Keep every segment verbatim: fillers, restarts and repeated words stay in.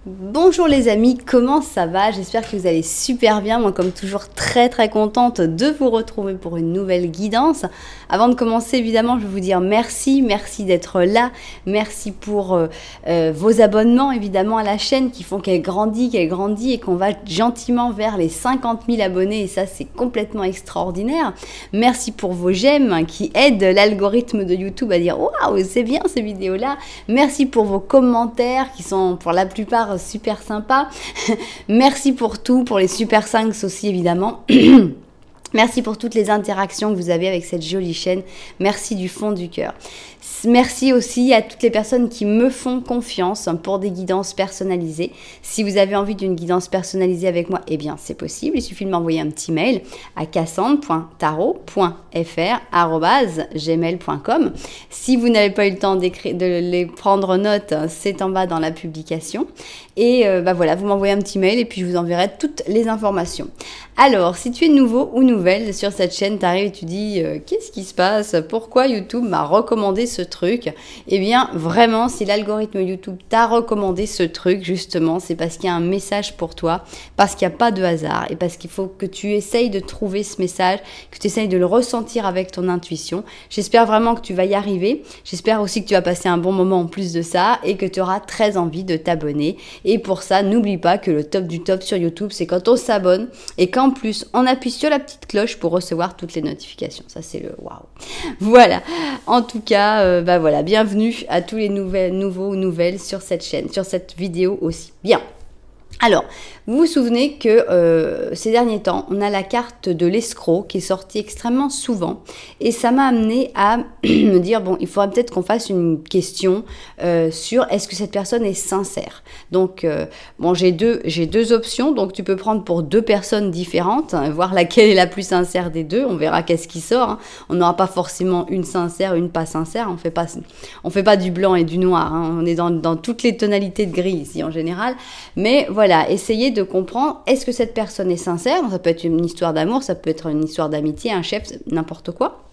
Bonjour les amis, comment ça va? J'espère que vous allez super bien. Moi, comme toujours, très très contente de vous retrouver pour une nouvelle guidance. Avant de commencer, évidemment, je vais vous dire merci, merci d'être là, merci pour euh, euh, vos abonnements, évidemment, à la chaîne qui font qu'elle grandit, qu'elle grandit et qu'on va gentiment vers les cinquante mille abonnés et ça, c'est complètement extraordinaire. Merci pour vos j'aime qui aident l'algorithme de YouTube à dire waouh, c'est bien ces vidéos-là. Merci pour vos commentaires qui sont pour la plupart super sympa. Merci pour tout, pour les super cinq aussi évidemment. Merci pour toutes les interactions que vous avez avec cette jolie chaîne. Merci du fond du cœur. Merci aussi à toutes les personnes qui me font confiance pour des guidances personnalisées. Si vous avez envie d'une guidance personnalisée avec moi, eh bien c'est possible. Il suffit de m'envoyer un petit mail à cassandre point tarot point f r arobase gmail point com. Si vous n'avez pas eu le temps d'écrire, de les prendre note, c'est en bas dans la publication. Et euh, bah voilà, vous m'envoyez un petit mail et puis je vous enverrai toutes les informations. Alors, si tu es nouveau ou nouvelle sur cette chaîne, tu arrives et tu dis euh, qu'est-ce qui se passe? Pourquoi YouTube m'a recommandé ce truc? Eh bien, vraiment, si l'algorithme YouTube t'a recommandé ce truc, justement, c'est parce qu'il y a un message pour toi, parce qu'il n'y a pas de hasard et parce qu'il faut que tu essayes de trouver ce message, que tu essayes de le ressentir avec ton intuition. J'espère vraiment que tu vas y arriver. J'espère aussi que tu vas passer un bon moment en plus de ça et que tu auras très envie de t'abonner. Et pour ça, n'oublie pas que le top du top sur YouTube, c'est quand on s'abonne et qu'en plus, on appuie sur la petite cloche pour recevoir toutes les notifications. Ça, c'est le waouh. Voilà. En tout cas, euh, bah voilà, bienvenue à tous les nouvelles, nouveaux ou nouvelles sur cette chaîne, sur cette vidéo aussi. Bien. Alors, vous vous souvenez que euh, ces derniers temps, on a la carte de l'escroc qui est sortie extrêmement souvent et ça m'a amené à me dire, bon, il faudrait peut-être qu'on fasse une question euh, sur est-ce que cette personne est sincère. Donc, euh, bon, j'ai deux, j'ai deux options, donc tu peux prendre pour deux personnes différentes, hein, voir laquelle est la plus sincère des deux, on verra qu'est-ce qui sort. Hein. On n'aura pas forcément une sincère, une pas sincère, on fait pas, on fait pas du blanc et du noir, hein. On est dans, dans toutes les tonalités de gris ici en général, mais voilà. Voilà, essayez de comprendre, est-ce que cette personne est sincère? Ça peut être une histoire d'amour, ça peut être une histoire d'amitié, un chef, n'importe quoi.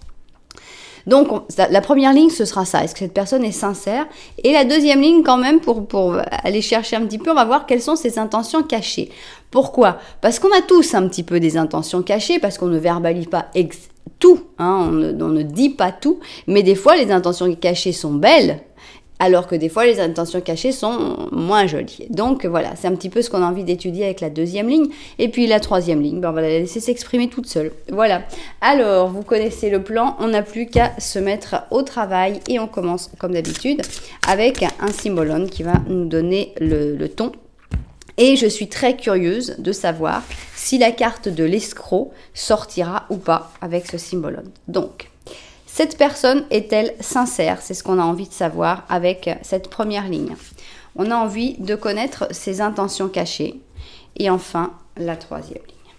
Donc, on, ça, la première ligne, ce sera ça. Est-ce que cette personne est sincère? Et la deuxième ligne, quand même, pour, pour aller chercher un petit peu, on va voir quelles sont ses intentions cachées. Pourquoi? Parce qu'on a tous un petit peu des intentions cachées, parce qu'on ne verbalise pas ex tout, hein, on, ne, on ne dit pas tout, mais des fois, les intentions cachées sont belles, alors que des fois, les intentions cachées sont moins jolies. Donc voilà, c'est un petit peu ce qu'on a envie d'étudier avec la deuxième ligne. Et puis la troisième ligne, ben, on va la laisser s'exprimer toute seule. Voilà. Alors, vous connaissez le plan, on n'a plus qu'à se mettre au travail. Et on commence, comme d'habitude, avec un symbolone qui va nous donner le, le ton. Et je suis très curieuse de savoir si la carte de l'escroc sortira ou pas avec ce symbolone. Donc, cette personne est-elle sincère? C'est ce qu'on a envie de savoir avec cette première ligne. On a envie de connaître ses intentions cachées. Et enfin, la troisième ligne.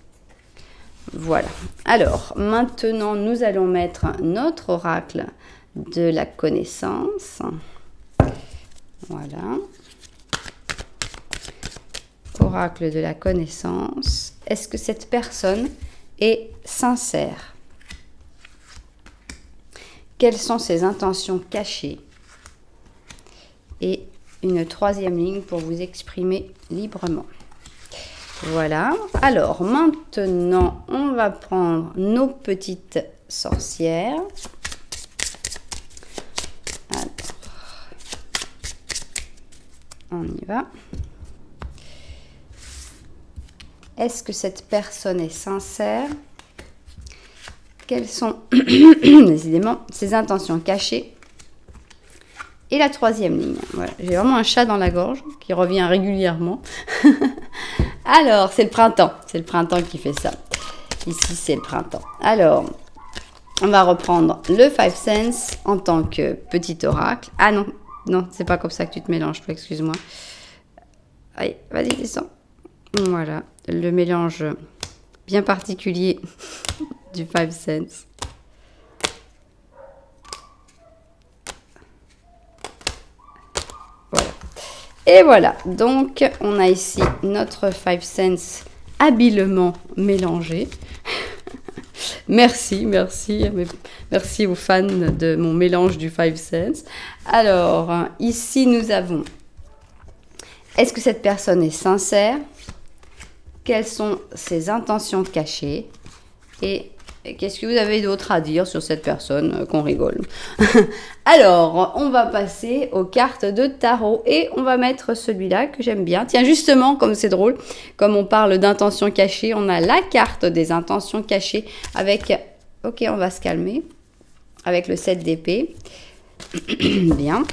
Voilà. Alors, maintenant, nous allons mettre notre oracle de la connaissance. Voilà. Oracle de la connaissance. Est-ce que cette personne est sincère? Quelles sont ses intentions cachées? Et une troisième ligne pour vous exprimer librement. Voilà. Alors, maintenant, on va prendre nos petites sorcières. Alors, on y va. Est-ce que cette personne est sincère? Quelles sont, décidément, ses intentions cachées? Et la troisième ligne. Voilà, j'ai vraiment un chat dans la gorge qui revient régulièrement. Alors, c'est le printemps. C'est le printemps qui fait ça. Ici, c'est le printemps. Alors, on va reprendre le Five Sense en tant que petit oracle. Ah non, non, c'est pas comme ça que tu te mélanges, toi, excuse-moi. Allez, vas-y, descends. Voilà, le mélange bien particulier du Five Sense. Voilà. Et voilà. Donc, on a ici notre Five Sense habilement mélangé. Merci, merci. Merci aux fans de mon mélange du Five Sense. Alors, ici, nous avons Est-ce que cette personne est sincère? Quelles sont ses intentions cachées? Et qu'est-ce que vous avez d'autre à dire sur cette personne euh, qu'on rigole? Alors, on va passer aux cartes de tarot et on va mettre celui-là que j'aime bien. Tiens, justement, comme c'est drôle, comme on parle d'intentions cachées, on a la carte des intentions cachées avec... Ok, on va se calmer. Avec le sept d'épée. Bien.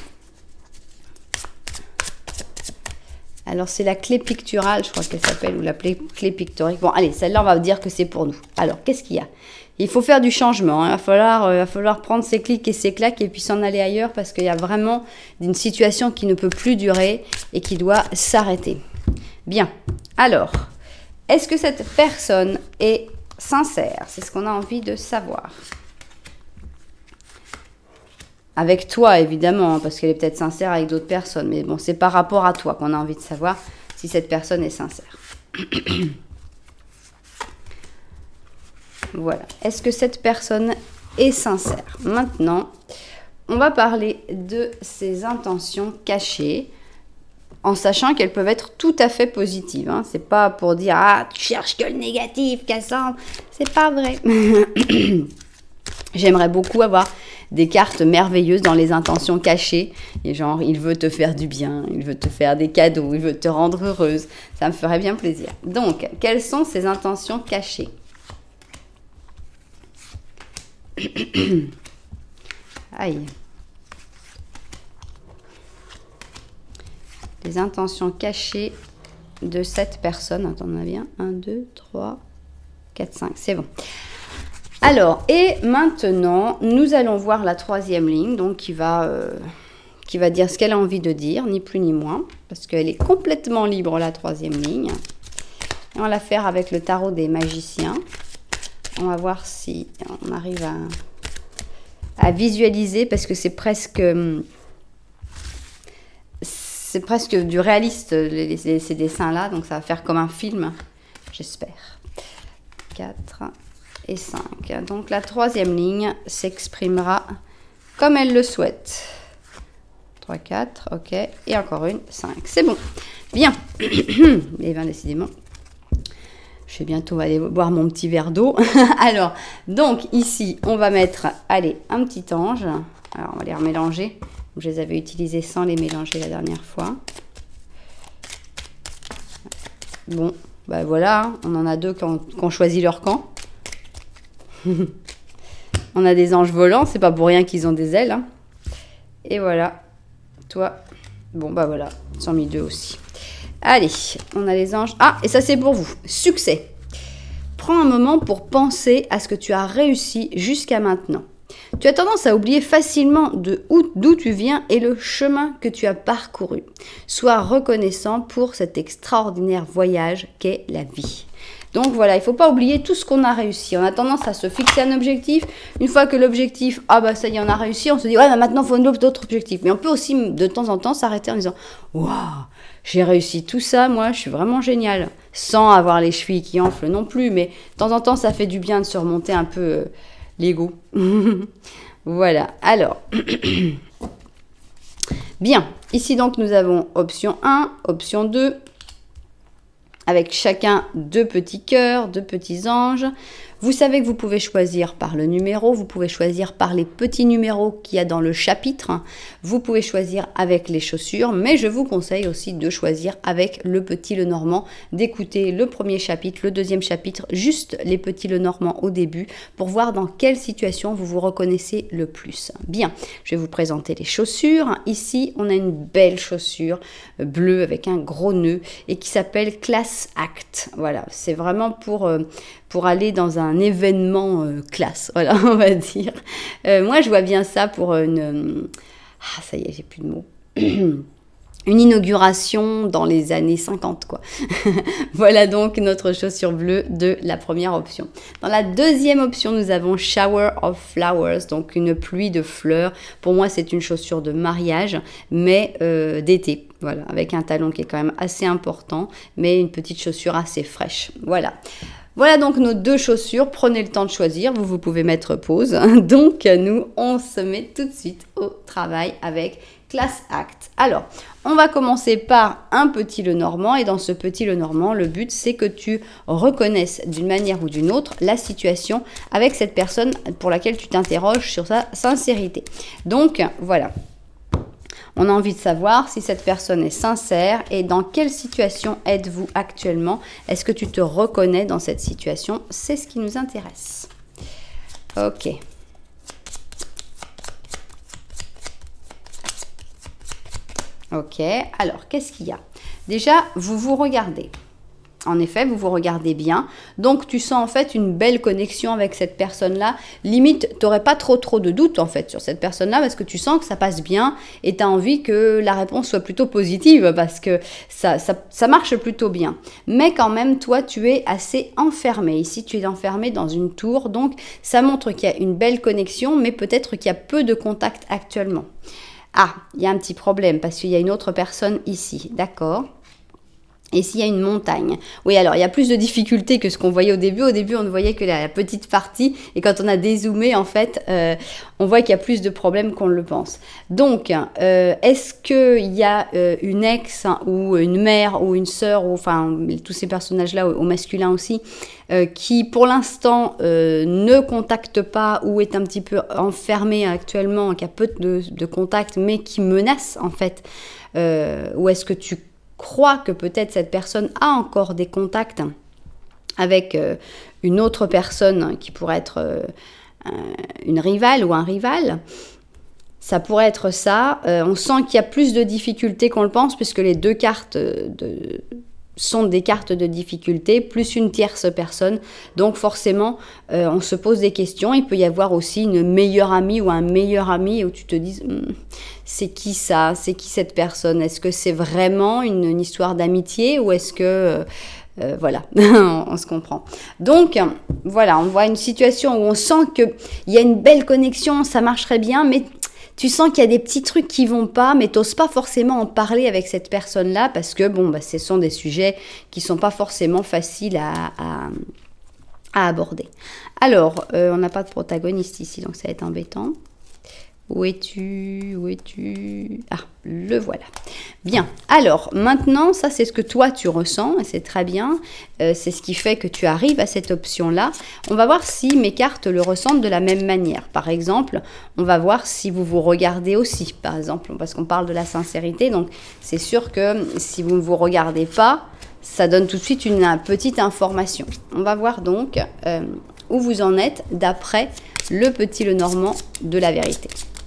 Alors, c'est la clé picturale, je crois qu'elle s'appelle, ou la clé, clé pictorique. Bon, allez, celle-là, on va dire que c'est pour nous. Alors, qu'est-ce qu'il y a? Il faut faire du changement. Hein. Il va falloir, euh, il va falloir prendre ses clics et ses claques et puis s'en aller ailleurs parce qu'il y a vraiment une situation qui ne peut plus durer et qui doit s'arrêter. Bien. Alors, est-ce que cette personne est sincère? C'est ce qu'on a envie de savoir. Avec toi, évidemment, hein, parce qu'elle est peut-être sincère avec d'autres personnes. Mais bon, c'est par rapport à toi qu'on a envie de savoir si cette personne est sincère. Voilà. Est-ce que cette personne est sincère? Maintenant, on va parler de ses intentions cachées, en sachant qu'elles peuvent être tout à fait positives. Hein. C'est pas pour dire « Ah, tu cherches que le négatif, Cassandre !» C'est pas vrai. J'aimerais beaucoup avoir des cartes merveilleuses dans les intentions cachées. Et genre, il veut te faire du bien, il veut te faire des cadeaux, il veut te rendre heureuse. Ça me ferait bien plaisir. Donc, quelles sont ces intentions cachées? Aïe. Les intentions cachées de cette personne. Attends, on a bien. un, deux, trois, quatre, cinq. C'est bon. Alors, et maintenant, nous allons voir la troisième ligne, donc qui va, euh, qui va dire ce qu'elle a envie de dire, ni plus ni moins, parce qu'elle est complètement libre, la troisième ligne. Et on va la faire avec le tarot des magiciens. On va voir si on arrive à, à visualiser, parce que c'est presque, c'est presque du réaliste, les, les, ces dessins-là, donc ça va faire comme un film, j'espère. quatre... et cinq. Donc la troisième ligne s'exprimera comme elle le souhaite. trois, quatre, ok. Et encore une, cinq. C'est bon. Bien. Et bien décidément, je vais bientôt aller boire mon petit verre d'eau. Alors, donc ici, on va mettre, allez, un petit ange. Alors, on va les remélanger. Je les avais utilisés sans les mélanger la dernière fois. Bon, ben voilà, on en a deux qui ont, qui ont choisi leur camp. On a des anges volants, c'est pas pour rien qu'ils ont des ailes. Hein. Et voilà, toi, bon bah voilà, ils sont mis deux aussi. Allez, on a les anges. Ah, et ça c'est pour vous, succès. Prends un moment pour penser à ce que tu as réussi jusqu'à maintenant. Tu as tendance à oublier facilement de où, d'où tu viens et le chemin que tu as parcouru. Sois reconnaissant pour cet extraordinaire voyage qu'est la vie. Donc voilà, il ne faut pas oublier tout ce qu'on a réussi. On a tendance à se fixer un objectif. Une fois que l'objectif, ah bah ça y est, on a réussi, on se dit, ouais, bah maintenant il faut d'autres objectifs. Mais on peut aussi de temps en temps s'arrêter en disant, waouh, j'ai réussi tout ça, moi, je suis vraiment génial. Sans avoir les chevilles qui enflent non plus, mais de temps en temps, ça fait du bien de se remonter un peu euh, l'ego. Voilà, alors. Bien, ici donc nous avons option un, option deux. Avec chacun deux petits cœurs, deux petits anges. Vous savez que vous pouvez choisir par le numéro, vous pouvez choisir par les petits numéros qu'il y a dans le chapitre. Vous pouvez choisir avec les chaussures, mais je vous conseille aussi de choisir avec le petit Lenormand, d'écouter le premier chapitre, le deuxième chapitre, juste les petits Lenormand au début, pour voir dans quelle situation vous vous reconnaissez le plus. Bien, je vais vous présenter les chaussures. Ici, on a une belle chaussure bleue avec un gros nœud et qui s'appelle Class Act. Voilà, c'est vraiment pour... Euh, pour aller dans un événement euh, classe, voilà, on va dire. Euh, moi, je vois bien ça pour une... Euh, ah, ça y est, j'ai plus de mots. Une inauguration dans les années cinquante, quoi. Voilà donc notre chaussure bleue de la première option. Dans la deuxième option, nous avons Shower of Flowers, donc une pluie de fleurs. Pour moi, c'est une chaussure de mariage, mais euh, d'été. Voilà, avec un talon qui est quand même assez important, mais une petite chaussure assez fraîche. Voilà. Voilà donc nos deux chaussures, prenez le temps de choisir, vous, vous pouvez mettre pause. Donc nous, on se met tout de suite au travail avec Class Act. Alors, on va commencer par un petit Lenormand et dans ce petit Lenormand, le but c'est que tu reconnaisses d'une manière ou d'une autre la situation avec cette personne pour laquelle tu t'interroges sur sa sincérité. Donc, voilà. On a envie de savoir si cette personne est sincère et dans quelle situation êtes-vous actuellement. Est-ce que tu te reconnais dans cette situation? C'est ce qui nous intéresse. Ok. Ok, alors qu'est-ce qu'il y a? Déjà, vous vous regardez. En effet, vous vous regardez bien. Donc, tu sens en fait une belle connexion avec cette personne-là. Limite, tu n'aurais pas trop trop de doutes en fait sur cette personne-là parce que tu sens que ça passe bien et tu as envie que la réponse soit plutôt positive parce que ça, ça, ça marche plutôt bien. Mais quand même, toi, tu es assez enfermé. Ici, tu es enfermé dans une tour. Donc, ça montre qu'il y a une belle connexion, mais peut-être qu'il y a peu de contact actuellement. Ah, il y a un petit problème parce qu'il y a une autre personne ici. D'accord. Et s'il y a une montagne? Oui, alors il y a plus de difficultés que ce qu'on voyait au début. Au début, on ne voyait que la, la petite partie. Et quand on a dézoomé, en fait, euh, on voit qu'il y a plus de problèmes qu'on le pense. Donc, euh, est-ce qu'il y a euh, une ex hein, ou une mère ou une sœur, ou enfin, tous ces personnages-là, au, au masculin aussi, euh, qui pour l'instant euh, ne contacte pas ou est un petit peu enfermé actuellement, qui a peu de, de contact, mais qui menace, en fait? euh, Ou est-ce que tu crois que peut-être cette personne a encore des contacts avec euh, une autre personne qui pourrait être euh, une rivale ou un rival? Ça pourrait être ça. Euh, on sent qu'il y a plus de difficultés qu'on le pense puisque les deux cartes de, sont des cartes de difficulté plus une tierce personne. Donc forcément, euh, on se pose des questions. Il peut y avoir aussi une meilleure amie ou un meilleur ami où tu te dis... Hm, c'est qui ça? C'est qui cette personne? Est-ce que c'est vraiment une, une histoire d'amitié ou est-ce que... Euh, euh, voilà, on, on se comprend. Donc, voilà, on voit une situation où on sent qu'il y a une belle connexion, ça marcherait bien, mais tu sens qu'il y a des petits trucs qui vont pas, mais tu n'oses pas forcément en parler avec cette personne-là parce que, bon, bah, ce sont des sujets qui ne sont pas forcément faciles à, à, à aborder. Alors, euh, on n'a pas de protagoniste ici, donc ça va être embêtant. Où es-tu? Où es-tu? Ah, le voilà. Bien. Alors, maintenant, ça, c'est ce que toi, tu ressens, et c'est très bien. Euh, c'est ce qui fait que tu arrives à cette option-là. On va voir si mes cartes le ressentent de la même manière. Par exemple, on va voir si vous vous regardez aussi, par exemple, parce qu'on parle de la sincérité. Donc, c'est sûr que si vous ne vous regardez pas, ça donne tout de suite une, une petite information. On va voir donc euh, où vous en êtes d'après le petit Lenormand de la vérité.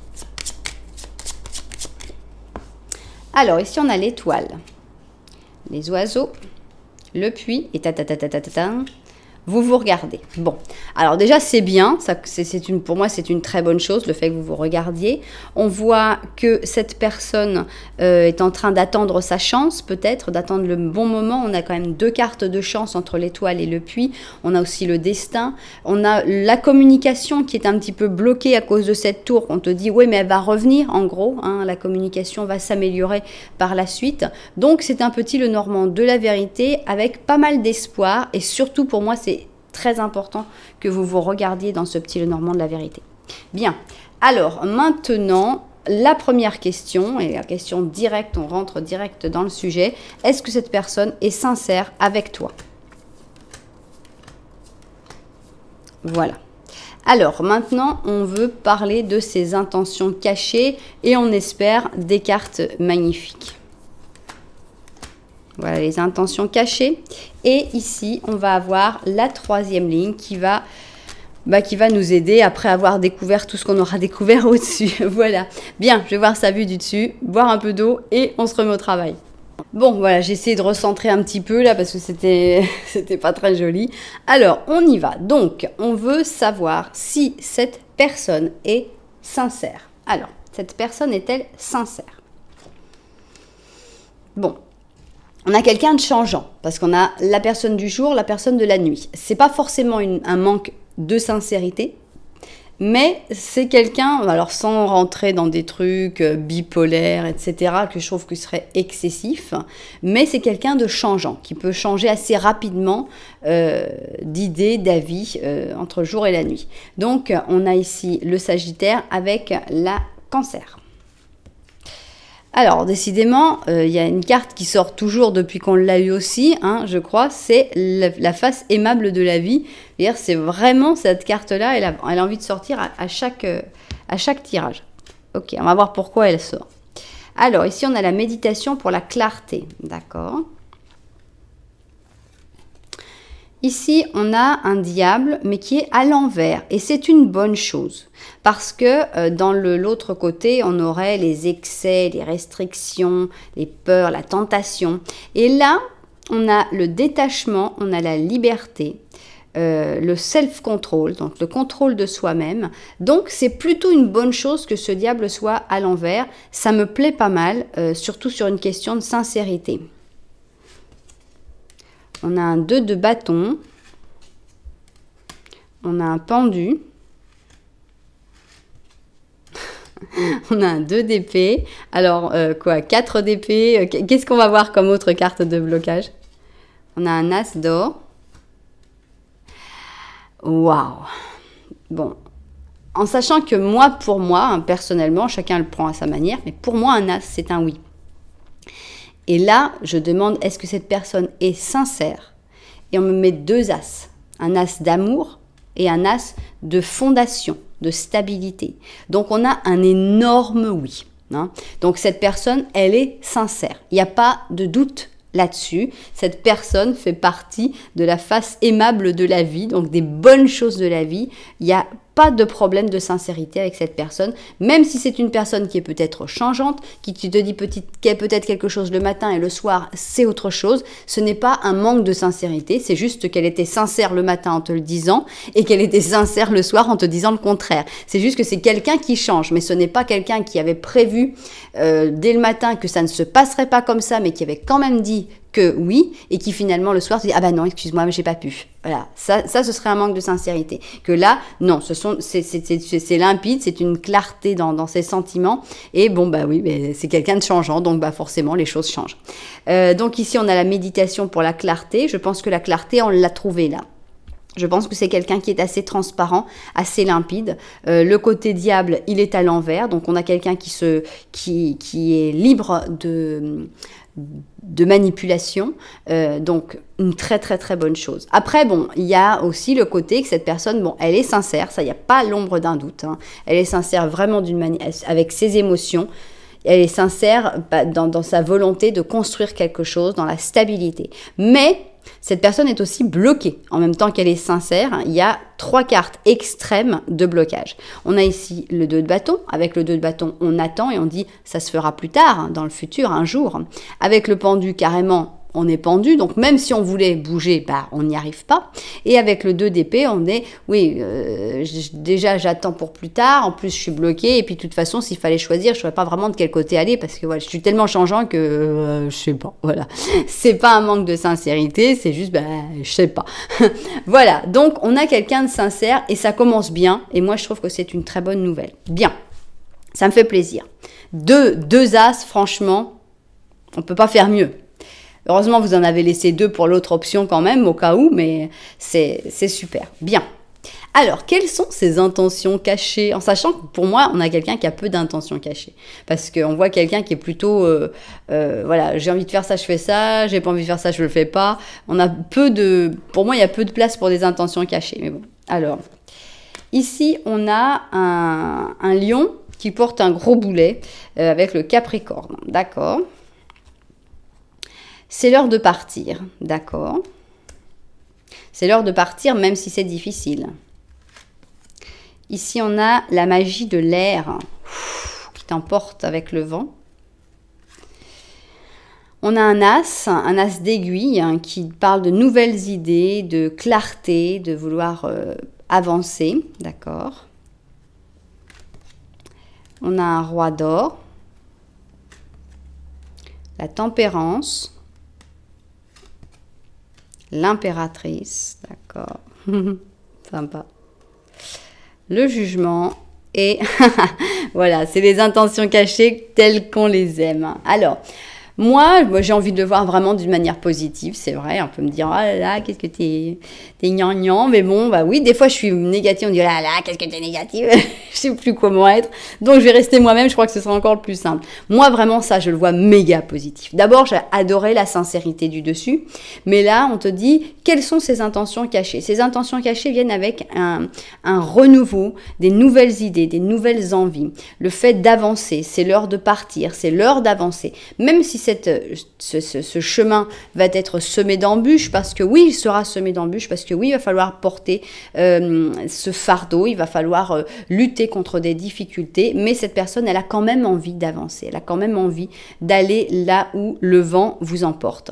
Alors, ici, on a l'étoile, les oiseaux, le puits, et ta ta ta ta ta ta ta. Vous vous regardez. Bon, alors déjà, c'est bien. Ça, c'est une, pour moi, c'est une très bonne chose, le fait que vous vous regardiez. On voit que cette personne euh, est en train d'attendre sa chance, peut-être, d'attendre le bon moment. On a quand même deux cartes de chance entre l'étoile et le puits. On a aussi le destin. On a la communication qui est un petit peu bloquée à cause de cette tour. On te dit, oui, mais elle va revenir, en gros. Hein, la communication va s'améliorer par la suite. Donc, c'est un petit Lenormand de la vérité avec pas mal d'espoir. Et surtout, pour moi, c'est très important que vous vous regardiez dans ce petit Lenormand de la vérité. Bien, alors maintenant, la première question, et la question directe, on rentre direct dans le sujet. Est-ce que cette personne est sincère avec toi? Voilà. Alors maintenant, on veut parler de ses intentions cachées et on espère des cartes magnifiques. Voilà les intentions cachées. Et ici, on va avoir la troisième ligne qui va, bah, qui va nous aider après avoir découvert tout ce qu'on aura découvert au-dessus. Voilà. Bien, je vais voir sa vue du dessus, boire un peu d'eau et on se remet au travail. Bon, voilà, j'ai essayé de recentrer un petit peu là parce que c'était c'était pas très joli. Alors, on y va. Donc, on veut savoir si cette personne est sincère. Alors, cette personne est-elle sincère? Bon. On a quelqu'un de changeant, parce qu'on a la personne du jour, la personne de la nuit. C'est pas forcément une, un manque de sincérité, mais c'est quelqu'un, alors sans rentrer dans des trucs bipolaires, et cetera, que je trouve que ce serait excessif, mais c'est quelqu'un de changeant, qui peut changer assez rapidement euh, d'idées, d'avis, euh, entre le jour et la nuit. Donc, on a ici le Sagittaire avec la Cancer. Alors, décidément, il euh, y a une carte qui sort toujours depuis qu'on l'a eu aussi, hein, je crois, c'est la, la face aimable de la vie. C'est vraiment cette carte-là, elle a, elle a envie de sortir à, à, chaque, euh, à chaque tirage. Ok, on va voir pourquoi elle sort. Alors, ici, on a la méditation pour la clarté, d'accord. Ici, on a un diable, mais qui est à l'envers. Et c'est une bonne chose. Parce que euh, dans l'autre côté, on aurait les excès, les restrictions, les peurs, la tentation. Et là, on a le détachement, on a la liberté, euh, le self-control, donc le contrôle de soi-même. Donc, c'est plutôt une bonne chose que ce diable soit à l'envers. Ça me plaît pas mal, euh, surtout sur une question de sincérité. On a un deux de bâton. On a un pendu. On a un deux d'épée. Alors, euh, quoi, quatre d'épée. Qu'est-ce qu'on va voir comme autre carte de blocage? On a un as d'or. Waouh! Bon. En sachant que moi, pour moi, hein, personnellement, chacun le prend à sa manière, mais pour moi, un as, c'est un oui. Et là, je demande, est-ce que cette personne est sincère? Et on me met deux as. Un as d'amour et un as de fondation, de stabilité. Donc, on a un énorme oui. Hein. Donc, cette personne, elle est sincère. Il n'y a pas de doute là-dessus. Cette personne fait partie de la face aimable de la vie, donc des bonnes choses de la vie. Il n'y a pas de problème de sincérité avec cette personne, même si c'est une personne qui est peut-être changeante, qui te dit peut-être quelque chose le matin et le soir, c'est autre chose. Ce n'est pas un manque de sincérité, c'est juste qu'elle était sincère le matin en te le disant et qu'elle était sincère le soir en te disant le contraire. C'est juste que c'est quelqu'un qui change, mais ce n'est pas quelqu'un qui avait prévu euh, dès le matin que ça ne se passerait pas comme ça, mais qui avait quand même dit que oui, et qui finalement le soir se dit « Ah bah non, excuse-moi, mais j'ai pas pu ». Voilà, ça, ça ce serait un manque de sincérité. Que là, non, ce sont, c'est limpide, c'est une clarté dans, dans ses sentiments, et bon bah oui, mais c'est quelqu'un de changeant, donc bah forcément les choses changent. Euh, donc ici on a la méditation pour la clarté, je pense que la clarté on l'a trouvée là. Je pense que c'est quelqu'un qui est assez transparent, assez limpide. Euh, le côté diable, il est à l'envers, donc on a quelqu'un qui se, qui, qui est libre de de manipulation, euh, donc une très très très bonne chose. Après, bon, il y a aussi le côté que cette personne, bon, elle est sincère, ça, il n'y a pas l'ombre d'un doute, hein. Elle est sincère vraiment d'une manière, avec ses émotions, elle est sincère dans, dans sa volonté de construire quelque chose, dans la stabilité. Mais cette personne est aussi bloquée. En même temps qu'elle est sincère, il y a trois cartes extrêmes de blocage. On a ici le deux de bâton. Avec le deux de bâton, on attend et on dit ça se fera plus tard, dans le futur, un jour. Avec le pendu, carrément, on est pendu. Donc même si on voulait bouger, bah, on n'y arrive pas. Et avec le deux d'épée, on est, oui, euh, déjà j'attends pour plus tard. En plus, je suis bloquée. Et puis de toute façon, s'il fallait choisir, je ne saurais pas vraiment de quel côté aller parce que voilà, je suis tellement changeant que euh, je sais pas. Voilà, c'est pas un manque de sincérité, c'est juste, bah, je sais pas. Voilà, donc on a quelqu'un de sincère et ça commence bien. Et moi, je trouve que c'est une très bonne nouvelle. Bien, ça me fait plaisir. Deux, deux as, franchement, on peut pas faire mieux. Heureusement, vous en avez laissé deux pour l'autre option quand même, au cas où, mais c'est super. Bien. Alors, quelles sont ces intentions cachées? En sachant que pour moi, on a quelqu'un qui a peu d'intentions cachées. Parce qu'on voit quelqu'un qui est plutôt, euh, euh, voilà, j'ai envie de faire ça, je fais ça, j'ai pas envie de faire ça, je le fais pas. On a peu de, pour moi, il y a peu de place pour des intentions cachées. Mais bon, alors, ici, on a un, un lion qui porte un gros boulet euh, avec le Capricorne. D'accord. C'est l'heure de partir, d'accord. C'est l'heure de partir, même si c'est difficile. Ici, on a la magie de l'air qui t'emporte avec le vent. On a un as, un as d'aiguille hein, qui parle de nouvelles idées, de clarté, de vouloir euh, avancer, d'accord. On a un roi d'or, la tempérance. L'impératrice, d'accord, sympa. Le jugement et voilà, c'est les intentions cachées telles qu'on les aime. Alors, Moi, moi j'ai envie de le voir vraiment d'une manière positive, c'est vrai. On peut me dire, oh là là, qu'est-ce que t'es, t'es gnangnan. Mais bon, bah oui, des fois je suis négative, on dit, oh là là, qu'est-ce que t'es négative. Je sais plus comment être. Donc je vais rester moi-même, je crois que ce sera encore le plus simple. Moi, vraiment, ça, je le vois méga positif. D'abord, j'ai adoré la sincérité du dessus. Mais là, on te dit, quelles sont ces intentions cachées? Ces intentions cachées viennent avec un, un renouveau, des nouvelles idées, des nouvelles envies. Le fait d'avancer, c'est l'heure de partir, c'est l'heure d'avancer. Même si cette, ce, ce, ce chemin va être semé d'embûches, parce que oui, il sera semé d'embûches, parce que oui, il va falloir porter euh, ce fardeau, il va falloir euh, lutter contre des difficultés, mais cette personne, elle a quand même envie d'avancer, elle a quand même envie d'aller là où le vent vous emporte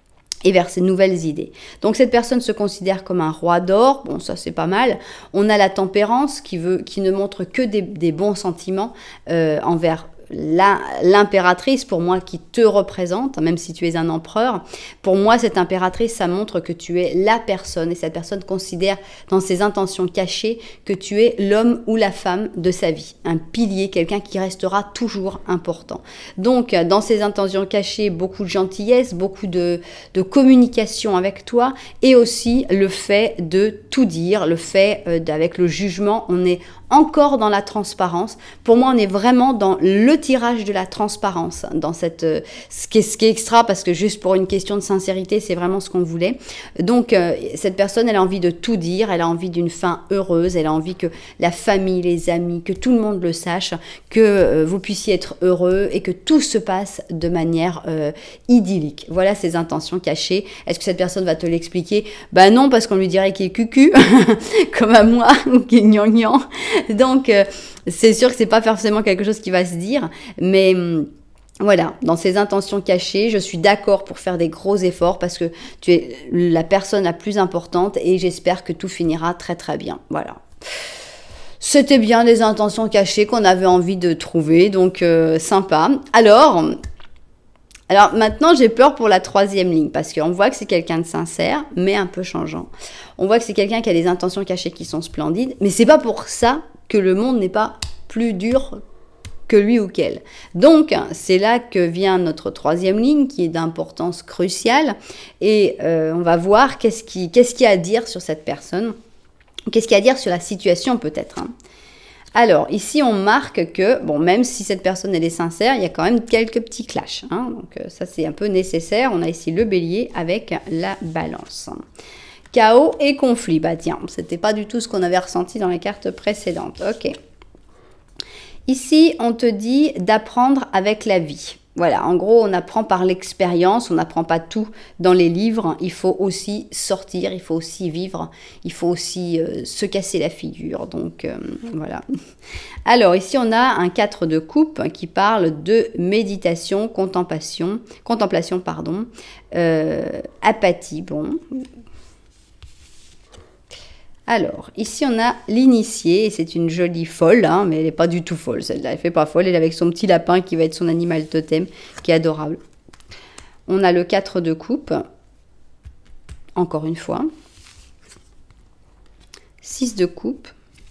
et vers ces nouvelles idées. Donc cette personne se considère comme un roi d'or, bon ça c'est pas mal. On a la tempérance qui, veut, qui ne montre que des, des bons sentiments euh, envers l'impératrice, pour moi, qui te représente, même si tu es un empereur. Pour moi, cette impératrice, ça montre que tu es la personne, et cette personne considère dans ses intentions cachées que tu es l'homme ou la femme de sa vie, un pilier, quelqu'un qui restera toujours important. Donc, dans ses intentions cachées, beaucoup de gentillesse, beaucoup de, de communication avec toi, et aussi le fait de tout dire, le fait euh, d'avec le jugement, on est encore dans la transparence. Pour moi, on est vraiment dans le tirage de la transparence, dans cette, euh, ce, qui est, ce qui est extra, parce que juste pour une question de sincérité, c'est vraiment ce qu'on voulait. Donc, euh, cette personne, elle a envie de tout dire, elle a envie d'une fin heureuse, elle a envie que la famille, les amis, que tout le monde le sache, que euh, vous puissiez être heureux et que tout se passe de manière euh, idyllique. Voilà ses intentions cachées. Est-ce que cette personne va te l'expliquer? Ben non, parce qu'on lui dirait qu'il est cucu, comme à moi, ou qu'il est gnangnan. Donc, euh, c'est sûr que c'est pas forcément quelque chose qui va se dire, mais hum, voilà, dans ces intentions cachées, je suis d'accord pour faire des gros efforts parce que tu es la personne la plus importante et j'espère que tout finira très très bien. Voilà. C'était bien les intentions cachées qu'on avait envie de trouver, donc euh, sympa. Alors... Alors maintenant, j'ai peur pour la troisième ligne parce qu'on voit que c'est quelqu'un de sincère, mais un peu changeant. On voit que c'est quelqu'un qui a des intentions cachées qui sont splendides, mais c'est pas pour ça que le monde n'est pas plus dur que lui ou qu'elle. Donc, c'est là que vient notre troisième ligne qui est d'importance cruciale et euh, on va voir qu'est-ce qui, qu'est-ce qu'il y a à dire sur cette personne, qu'est-ce qu'il y a à dire sur la situation peut-être, hein. Alors, ici, on marque que, bon, même si cette personne, elle est sincère, il y a quand même quelques petits clashs, hein, donc euh, ça, c'est un peu nécessaire. On a ici le bélier avec la balance. Chaos et conflit. Bah tiens, c'était pas du tout ce qu'on avait ressenti dans les cartes précédentes. Ok. Ici, on te dit d'apprendre avec la vie. Voilà, en gros, on apprend par l'expérience, on n'apprend pas tout dans les livres. Il faut aussi sortir, il faut aussi vivre, il faut aussi euh, se casser la figure. Donc, euh, voilà. Alors, ici, on a un quatre de coupe qui parle de méditation, contemplation, contemplation, pardon, euh, apathie, bon... Alors, ici, on a l'initié, et c'est une jolie folle, hein, mais elle n'est pas du tout folle, celle-là, elle ne fait pas folle, elle est avec son petit lapin qui va être son animal totem, qui est adorable. On a le quatre de coupe, encore une fois. six de coupe.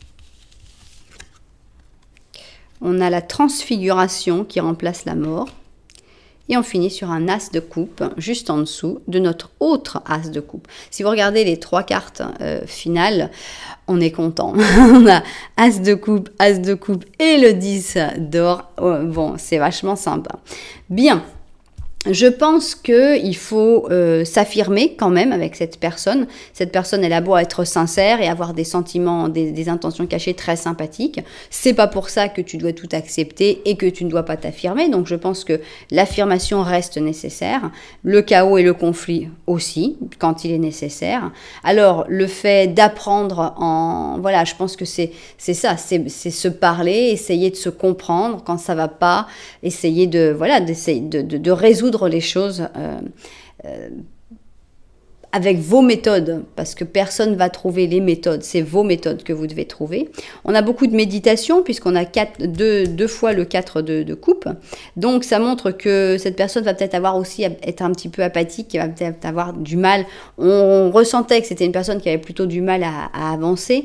On a la transfiguration qui remplace la mort. Et on finit sur un as de coupe, juste en dessous de notre autre as de coupe. Si vous regardez les trois cartes euh, finales, on est content. On a as de coupe, as de coupe et le dix d'or. Oh, bon, c'est vachement sympa. Bien. Je pense qu'il faut euh, s'affirmer quand même avec cette personne. Cette personne, elle a beau être sincère et avoir des sentiments, des, des intentions cachées très sympathiques. C'est pas pour ça que tu dois tout accepter et que tu ne dois pas t'affirmer. Donc je pense que l'affirmation reste nécessaire. Le chaos et le conflit aussi, quand il est nécessaire. Alors le fait d'apprendre en... Voilà, je pense que c'est c'est ça, c'est se parler, essayer de se comprendre quand ça va pas, essayer de, voilà, d'essayer de, de, de résoudre les choses euh, euh, avec vos méthodes, parce que personne va trouver les méthodes, c'est vos méthodes que vous devez trouver. On a beaucoup de méditation, puisqu'on a quatre, deux, deux fois le quatre de, de coupe, donc ça montre que cette personne va peut-être avoir aussi être un petit peu apathique, va peut-être avoir du mal. On, on ressentait que c'était une personne qui avait plutôt du mal à, à avancer.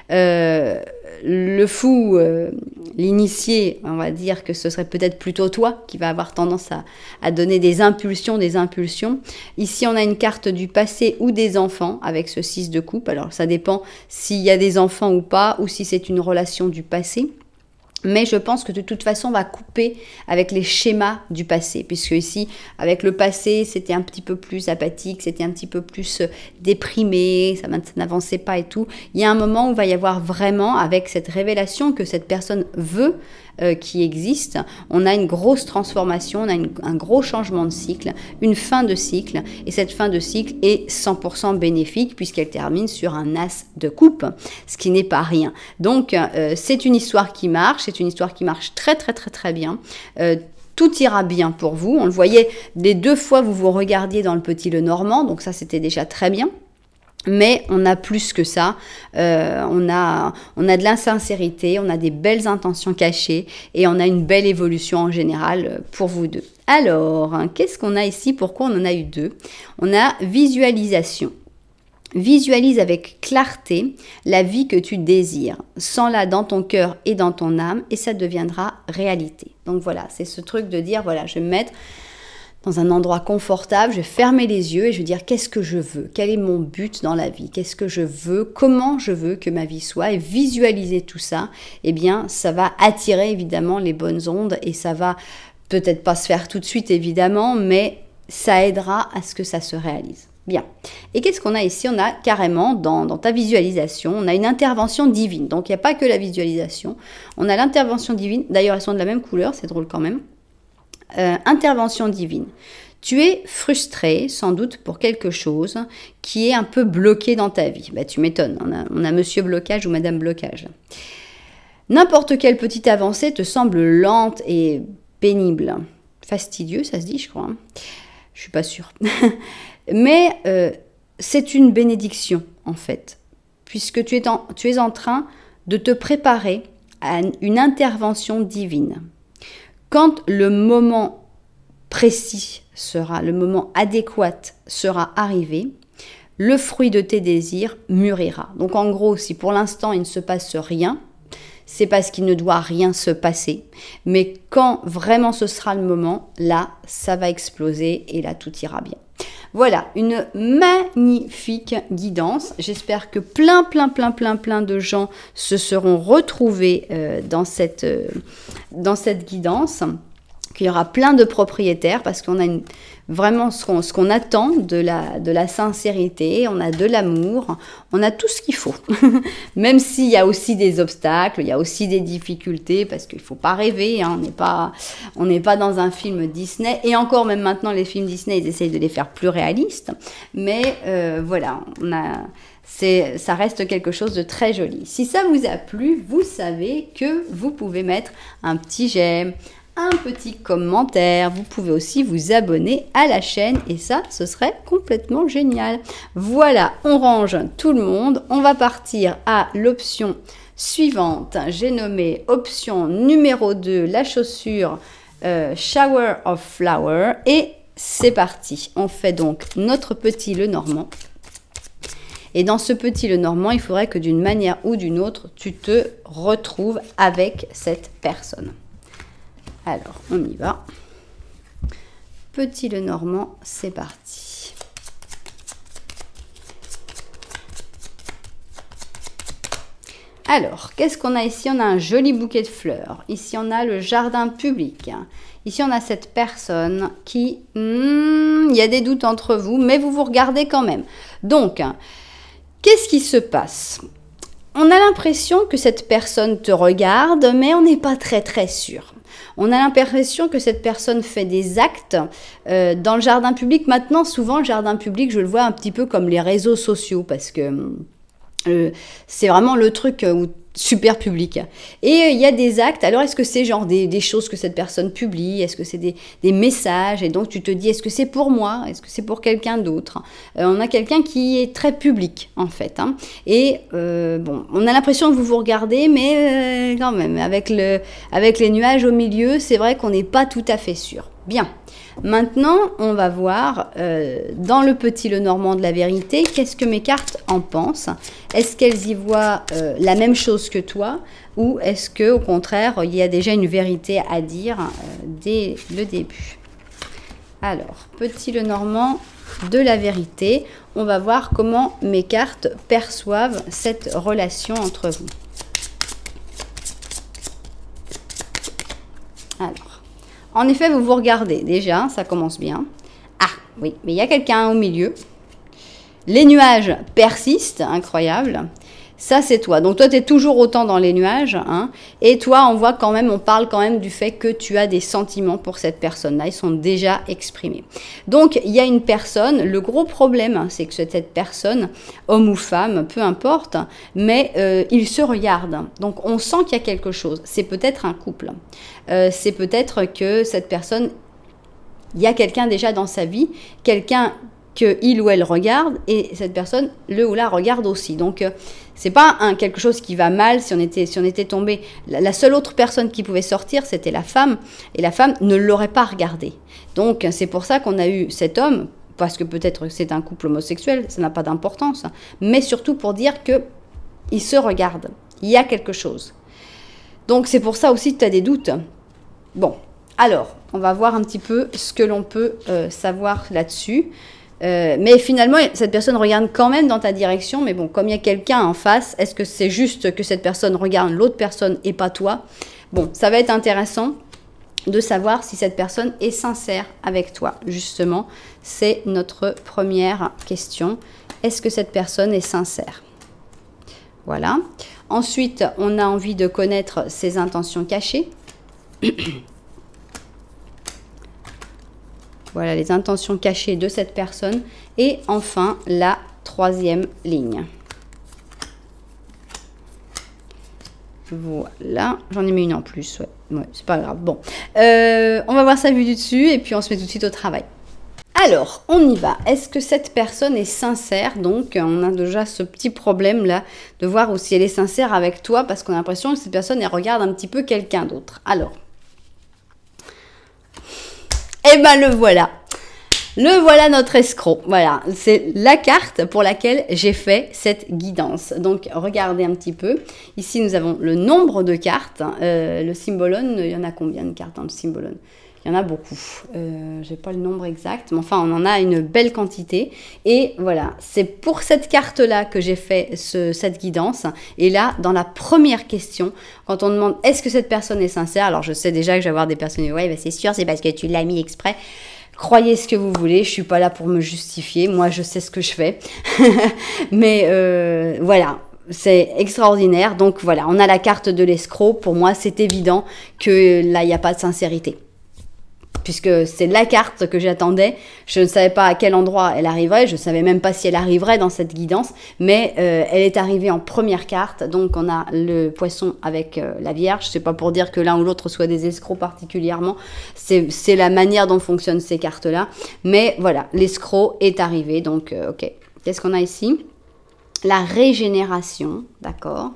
Euh, le fou, euh, l'initié, on va dire que ce serait peut-être plutôt toi qui va avoir tendance à, à donner des impulsions, des impulsions. Ici, on a une carte du passé ou des enfants avec ce six de coupe. Alors, ça dépend s'il y a des enfants ou pas, ou si c'est une relation du passé. Mais je pense que de toute façon, on va couper avec les schémas du passé. Puisque ici, avec le passé, c'était un petit peu plus apathique, c'était un petit peu plus déprimé, ça n'avançait pas et tout. Il y a un moment où il va y avoir vraiment, avec cette révélation que cette personne veut, euh, qui existe, on a une grosse transformation, on a une, un gros changement de cycle, une fin de cycle. Et cette fin de cycle est cent pour cent bénéfique puisqu'elle termine sur un as de coupe, ce qui n'est pas rien. Donc, euh, c'est une histoire qui marche. C'est une histoire qui marche très très très très bien. Euh, tout ira bien pour vous. On le voyait les deux fois vous vous regardiez dans le Petit Lenormand, donc ça c'était déjà très bien. Mais on a plus que ça, euh, on, a, on a de l'insincérité, on a des belles intentions cachées et on a une belle évolution en général pour vous deux. Alors, hein, qu'est-ce qu'on a ici? Pourquoi on en a eu deux? On a visualisation. Visualise avec clarté la vie que tu désires. Sens-la dans ton cœur et dans ton âme et ça deviendra réalité. Donc voilà, c'est ce truc de dire, voilà, je vais me mettre dans un endroit confortable, je vais fermer les yeux et je vais dire qu'est-ce que je veux, quel est mon but dans la vie, qu'est-ce que je veux, comment je veux que ma vie soit et visualiser tout ça, eh bien ça va attirer évidemment les bonnes ondes et ça va peut-être pas se faire tout de suite évidemment, mais ça aidera à ce que ça se réalise. Bien. Et qu'est-ce qu'on a ici? On a carrément, dans, dans ta visualisation, on a une intervention divine. Donc, il n'y a pas que la visualisation. On a l'intervention divine. D'ailleurs, elles sont de la même couleur, c'est drôle quand même. Euh, intervention divine. Tu es frustré, sans doute, pour quelque chose qui est un peu bloqué dans ta vie. Bah, tu m'étonnes. On a, on a monsieur blocage ou madame blocage. N'importe quelle petite avancée te semble lente et pénible. Fastidieux, ça se dit, je crois. Je suis pas sûre. Mais euh, c'est une bénédiction, en fait, puisque tu es, en, tu es en train de te préparer à une intervention divine. Quand le moment précis sera, le moment adéquat sera arrivé, le fruit de tes désirs mûrira. Donc en gros, si pour l'instant il ne se passe rien, c'est parce qu'il ne doit rien se passer. Mais quand vraiment ce sera le moment, là, ça va exploser et là, tout ira bien. Voilà, une magnifique guidance. J'espère que plein, plein, plein, plein, plein de gens se seront retrouvés euh, dans, cette, euh, dans cette guidance. Qu'il y aura plein de propriétaires parce qu'on a une, vraiment ce qu'on ce qu'on attend de la, de la sincérité, on a de l'amour, on a tout ce qu'il faut. Même s'il y a aussi des obstacles, il y a aussi des difficultés parce qu'il ne faut pas rêver, hein, on n'est pas, on n'est pas dans un film Disney. Et encore, même maintenant, les films Disney, ils essayent de les faire plus réalistes. Mais euh, voilà, on a... C'est, ça reste quelque chose de très joli. Si ça vous a plu, vous savez que vous pouvez mettre un petit j'aime, un petit commentaire. Vous pouvez aussi vous abonner à la chaîne et ça, ce serait complètement génial. Voilà, on range tout le monde. On va partir à l'option suivante. J'ai nommé option numéro deux, la chaussure euh, Shower of Flower. Et c'est parti. On fait donc notre petit Lenormand. Et dans ce petit Lenormand, il faudrait que d'une manière ou d'une autre, tu te retrouves avec cette personne. Alors, on y va. Petit Lenormand, c'est parti. Alors, qu'est-ce qu'on a ici? On a un joli bouquet de fleurs. Ici, on a le jardin public. Ici, on a cette personne qui... Hmm, il y a des doutes entre vous, mais vous vous regardez quand même. Donc, qu'est-ce qui se passe? On a l'impression que cette personne te regarde, mais on n'est pas très très sûr. On a l'impression que cette personne fait des actes euh, dans le jardin public. Maintenant, souvent, le jardin public, je le vois un petit peu comme les réseaux sociaux parce que euh, c'est vraiment le truc où super public. Et il euh, y a des actes. Alors, est-ce que c'est genre des, des choses que cette personne publie? Est-ce que c'est des, des messages? Et donc, tu te dis, est-ce que c'est pour moi? Est-ce que c'est pour quelqu'un d'autre? euh, On a quelqu'un qui est très public, en fait. Hein. Et, euh, bon, on a l'impression que vous vous regardez, mais euh, quand même, avec, le, avec les nuages au milieu, c'est vrai qu'on n'est pas tout à fait sûr. Bien. Maintenant, on va voir euh, dans le petit le normand de la vérité, qu'est-ce que mes cartes en pensent? Est-ce qu'elles y voient euh, la même chose que toi ou est-ce que au contraire, il y a déjà une vérité à dire euh, dès le début? Alors, petit le normand de la vérité, on va voir comment mes cartes perçoivent cette relation entre vous. Alors, en effet, vous vous regardez déjà, ça commence bien. Ah, oui, mais il y a quelqu'un au milieu. Les nuages persistent, incroyable. Ça, c'est toi. Donc, toi, tu es toujours autant dans les nuages. Hein, et toi, on voit quand même, on parle quand même du fait que tu as des sentiments pour cette personne-là. Ils sont déjà exprimés. Donc, il y a une personne. Le gros problème, c'est que cette personne, homme ou femme, peu importe, mais euh, ils se regardent. Donc, on sent qu'il y a quelque chose. C'est peut-être un couple. Euh, c'est peut-être que cette personne, il y a quelqu'un déjà dans sa vie, quelqu'un que il ou elle regarde, et cette personne, le ou la regarde aussi. Donc, euh, c'est pas un, quelque chose qui va mal si on était, si on était tombé. La, la seule autre personne qui pouvait sortir, c'était la femme, et la femme ne l'aurait pas regardé. Donc, c'est pour ça qu'on a eu cet homme, parce que peut-être c'est un couple homosexuel, ça n'a pas d'importance, mais surtout pour dire que ils se regardent. Il y a quelque chose. Donc, c'est pour ça aussi que tu as des doutes. Bon, alors, on va voir un petit peu ce que l'on peut euh, savoir là-dessus. Euh, mais finalement, cette personne regarde quand même dans ta direction. Mais bon, comme il y a quelqu'un en face, est-ce que c'est juste que cette personne regarde l'autre personne et pas toi? Bon, ça va être intéressant de savoir si cette personne est sincère avec toi. Justement, c'est notre première question. Est-ce que cette personne est sincère? Voilà. Ensuite, on a envie de connaître ses intentions cachées. Voilà les intentions cachées de cette personne. Et enfin, la troisième ligne. Voilà. J'en ai mis une en plus. Ouais, ouais, c'est pas grave. Bon. Euh, on va voir ça vue du dessus et puis on se met tout de suite au travail. Alors, on y va. Est-ce que cette personne est sincère? Donc, on a déjà ce petit problème-là de voir aussi elle est sincère avec toi parce qu'on a l'impression que cette personne, elle regarde un petit peu quelqu'un d'autre. Alors, eh ben le voilà. Le voilà notre escroc. Voilà, c'est la carte pour laquelle j'ai fait cette guidance. Donc, regardez un petit peu. Ici, nous avons le nombre de cartes. Euh, le symbolone, il y en a combien de cartes dans le symbolone? Il y en a beaucoup. Euh, je n'ai pas le nombre exact, mais enfin, on en a une belle quantité. Et voilà, c'est pour cette carte-là que j'ai fait ce, cette guidance. Et là, dans la première question, quand on demande est-ce que cette personne est sincère, alors je sais déjà que je vais avoir des personnes qui disent ouais, ben c'est sûr, c'est parce que tu l'as mis exprès. Croyez ce que vous voulez, je ne suis pas là pour me justifier. Moi, je sais ce que je fais. Mais euh, voilà. C'est extraordinaire. Donc voilà, on a la carte de l'escroc. Pour moi, c'est évident que là, il n'y a pas de sincérité. Puisque c'est la carte que j'attendais. Je ne savais pas à quel endroit elle arriverait. Je ne savais même pas si elle arriverait dans cette guidance. Mais euh, elle est arrivée en première carte. Donc, on a le poisson avec euh, la Vierge. Ce n'est pas pour dire que l'un ou l'autre soit des escrocs particulièrement. C'est la manière dont fonctionnent ces cartes-là. Mais voilà, l'escroc est arrivé. Donc, euh, ok. Qu'est-ce qu'on a ici? La régénération. D'accord.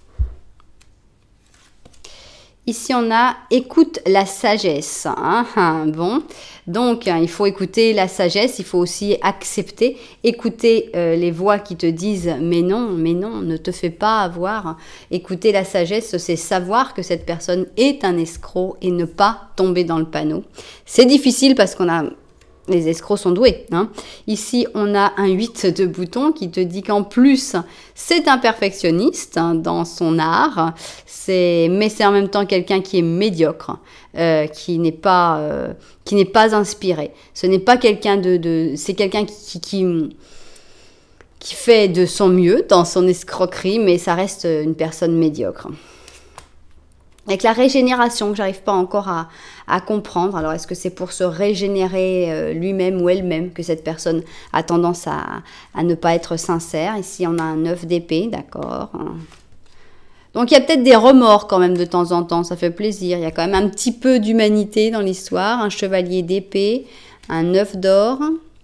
Ici, on a « écoute la sagesse hein, hein, ». Bon, donc, hein, il faut écouter la sagesse, il faut aussi accepter, écouter euh, les voix qui te disent « mais non, mais non, ne te fais pas avoir ». Écouter la sagesse, c'est savoir que cette personne est un escroc et ne pas tomber dans le panneau. C'est difficile parce qu'on a... Les escrocs sont doués. Hein. Ici, on a un huit de bouton qui te dit qu'en plus, c'est un perfectionniste hein, dans son art. Mais c'est en même temps quelqu'un qui est médiocre, euh, qui n'est pas, euh, qui n'est pas inspiré. Ce n'est pas quelqu'un de... de c'est quelqu'un qui, qui, qui fait de son mieux dans son escroquerie, mais ça reste une personne médiocre. Avec la régénération que j'arrive pas encore à, à comprendre. Alors, est-ce que c'est pour se régénérer euh, lui-même ou elle-même que cette personne a tendance à, à ne pas être sincère? Ici, on a un neuf d'épée, d'accord. Donc, il y a peut-être des remords quand même de temps en temps. Ça fait plaisir. Il y a quand même un petit peu d'humanité dans l'histoire. Un chevalier d'épée, un neuf d'or,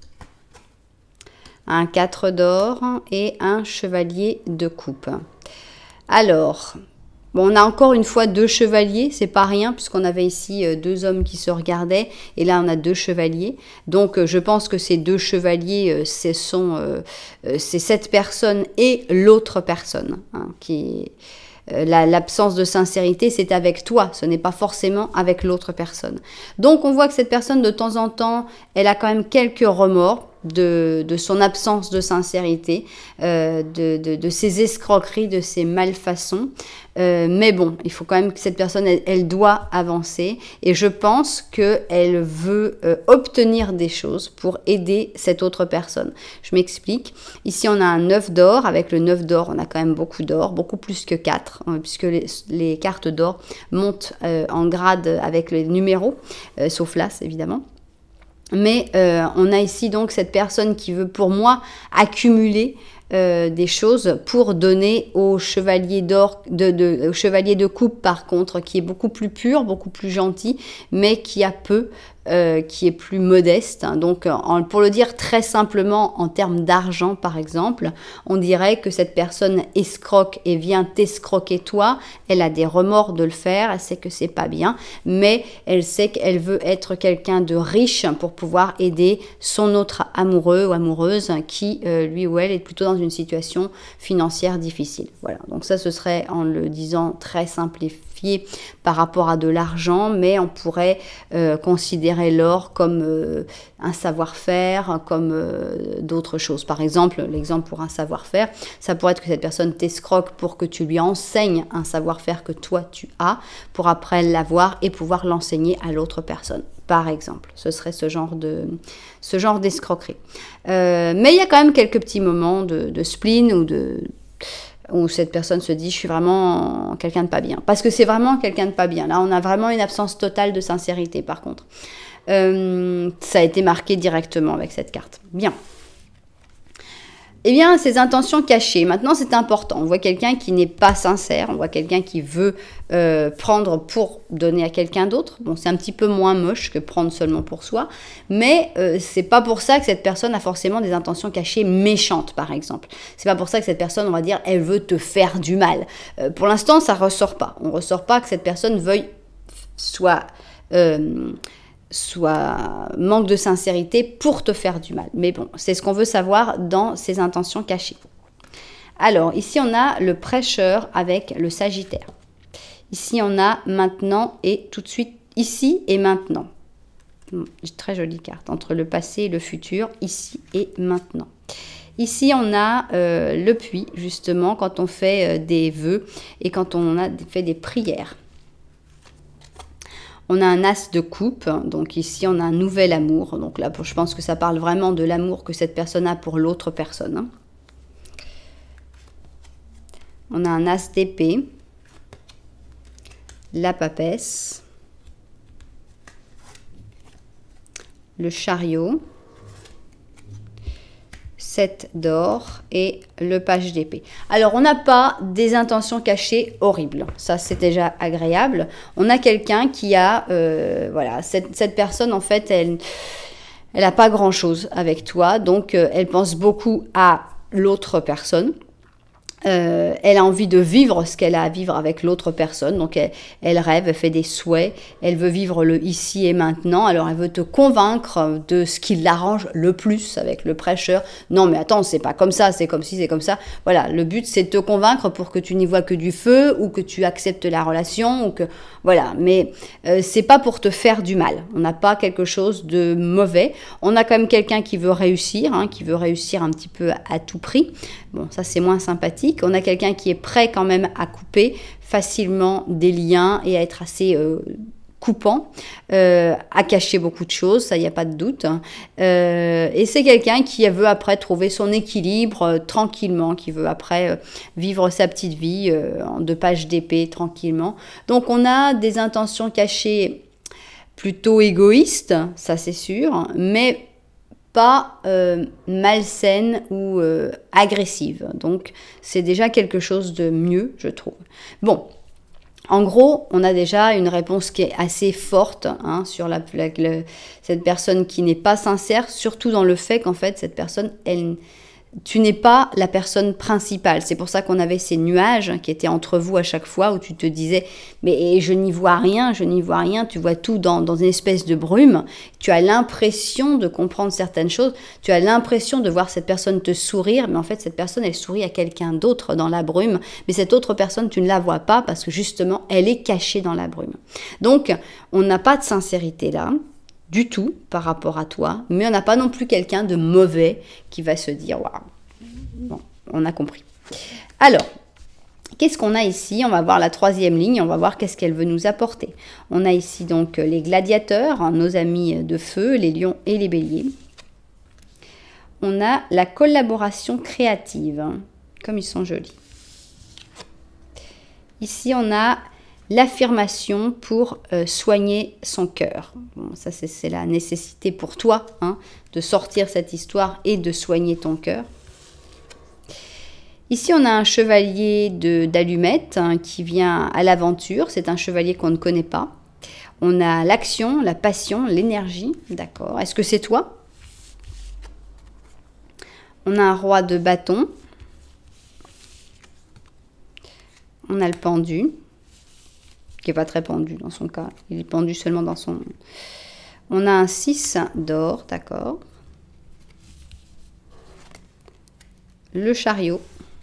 un quatre d'or et un chevalier de coupe. Alors... Bon, on a encore une fois deux chevaliers, c'est pas rien, puisqu'on avait ici euh, deux hommes qui se regardaient, et là on a deux chevaliers. Donc euh, je pense que ces deux chevaliers, euh, ce sont euh, euh, c'est cette personne et l'autre personne, hein, qui euh, la, l'absence de sincérité, c'est avec toi, ce n'est pas forcément avec l'autre personne. Donc on voit que cette personne, de temps en temps, elle a quand même quelques remords de, de son absence de sincérité, euh, de, de, de ses escroqueries, de ses malfaçons. Euh, mais bon, il faut quand même que cette personne, elle, elle doit avancer. Et je pense qu'elle veut euh, obtenir des choses pour aider cette autre personne. Je m'explique. Ici, on a un neuf d'or. Avec le neuf d'or, on a quand même beaucoup d'or, beaucoup plus que quatre, hein, puisque les, les cartes d'or montent euh, en grade avec les numéros, euh, sauf l'as, évidemment. Mais euh, on a ici donc cette personne qui veut, pour moi, accumuler euh, des choses pour donner au chevalier d'or, de, de, au chevalier de coupe par contre, qui est beaucoup plus pur, beaucoup plus gentil, mais qui a peu, euh, qui est plus modeste. Donc, en, pour le dire très simplement, en termes d'argent par exemple, on dirait que cette personne escroque et vient t'escroquer toi. Elle a des remords de le faire, elle sait que c'est pas bien, mais elle sait qu'elle veut être quelqu'un de riche pour pouvoir aider son autre amoureux ou amoureuse qui, euh, lui ou elle, est plutôt dans une situation financière difficile. Voilà, donc ça ce serait en le disant très simplifié par rapport à de l'argent, mais on pourrait euh, considérer l'or comme euh, un savoir-faire, comme euh, d'autres choses. Par exemple, l'exemple pour un savoir-faire, ça pourrait être que cette personne t'escroque pour que tu lui enseignes un savoir-faire que toi tu as, pour après l'avoir et pouvoir l'enseigner à l'autre personne. Par exemple, ce serait ce genre de ce genre d'escroquerie. Euh, mais il y a quand même quelques petits moments de, de spleen ou de où cette personne se dit je suis vraiment quelqu'un de pas bien. Parce que c'est vraiment quelqu'un de pas bien. Là, on a vraiment une absence totale de sincérité par contre. Euh, ça a été marqué directement avec cette carte. Bien. Eh bien, ces intentions cachées, maintenant c'est important. On voit quelqu'un qui n'est pas sincère, on voit quelqu'un qui veut euh, prendre pour donner à quelqu'un d'autre. Bon, c'est un petit peu moins moche que prendre seulement pour soi, mais euh, c'est pas pour ça que cette personne a forcément des intentions cachées méchantes, par exemple. C'est pas pour ça que cette personne, on va dire, elle veut te faire du mal. Euh, pour l'instant, ça ressort pas. On ressort pas que cette personne veuille soit... Euh, soit manque de sincérité pour te faire du mal. Mais bon, c'est ce qu'on veut savoir dans ces intentions cachées. Alors, ici, on a le prêcheur avec le Sagittaire. Ici, on a maintenant et tout de suite, ici et maintenant. Très jolie carte, entre le passé et le futur, ici et maintenant. Ici, on a euh, le puits, justement, quand on fait euh, des vœux et quand on a fait des prières. On a un as de coupe, donc ici on a un nouvel amour. Donc là, je pense que ça parle vraiment de l'amour que cette personne a pour l'autre personne. On a un as d'épée, la papesse, le chariot, sept d'or et le page d'épée. Alors, on n'a pas des intentions cachées horribles. Ça, c'est déjà agréable. On a quelqu'un qui a... Euh, voilà, cette, cette personne, en fait, elle elle n'a pas grand-chose avec toi. Donc, euh, elle pense beaucoup à l'autre personne. Euh, elle a envie de vivre ce qu'elle a à vivre avec l'autre personne, donc elle, elle rêve, elle fait des souhaits, elle veut vivre le ici et maintenant, alors elle veut te convaincre de ce qui l'arrange le plus avec le prêcheur. Non mais attends, c'est pas comme ça, c'est comme si, c'est comme ça. Voilà, le but c'est de te convaincre pour que tu n'y vois que du feu ou que tu acceptes la relation ou que voilà, mais euh, c'est pas pour te faire du mal. On n'a pas quelque chose de mauvais. On a quand même quelqu'un qui veut réussir, hein, qui veut réussir un petit peu à tout prix. Bon, ça c'est moins sympathique. On a quelqu'un qui est prêt quand même à couper facilement des liens et à être assez euh, coupant, euh, à cacher beaucoup de choses, ça il n'y a pas de doute. Euh, et c'est quelqu'un qui veut après trouver son équilibre euh, tranquillement, qui veut après euh, vivre sa petite vie euh, en deux pages d'épée tranquillement. Donc on a des intentions cachées plutôt égoïstes, ça c'est sûr, mais pas euh, malsaine ou euh, agressive. Donc, c'est déjà quelque chose de mieux, je trouve. Bon, en gros, on a déjà une réponse qui est assez forte hein, sur la, la, la, cette personne qui n'est pas sincère, surtout dans le fait qu'en fait, cette personne, elle, tu n'es pas la personne principale. C'est pour ça qu'on avait ces nuages qui étaient entre vous à chaque fois où tu te disais « mais je n'y vois rien, je n'y vois rien ». Tu vois tout dans, dans une espèce de brume. Tu as l'impression de comprendre certaines choses. Tu as l'impression de voir cette personne te sourire. Mais en fait, cette personne, elle sourit à quelqu'un d'autre dans la brume. Mais cette autre personne, tu ne la vois pas parce que justement, elle est cachée dans la brume. Donc, on n'a pas de sincérité là. Du tout par rapport à toi, mais on n'a pas non plus quelqu'un de mauvais qui va se dire « waouh, bon, on a compris ». Alors, qu'est-ce qu'on a ici? On va voir la troisième ligne, on va voir qu'est-ce qu'elle veut nous apporter. On a ici donc les gladiateurs, hein, nos amis de feu, les lions et les béliers. On a la collaboration créative, hein, comme ils sont jolis. Ici, on a l'affirmation pour euh, soigner son cœur. Bon, ça, c'est la nécessité pour toi, hein, de sortir cette histoire et de soigner ton cœur. Ici, on a un chevalier d'allumettes hein, qui vient à l'aventure. C'est un chevalier qu'on ne connaît pas. On a l'action, la passion, l'énergie. D'accord. Est-ce que c'est toi? On a un roi de bâton. On a le pendu. Qui n'est pas très pendu dans son cas. Il est pendu seulement dans son... On a un six d'or, d'accord. Le chariot.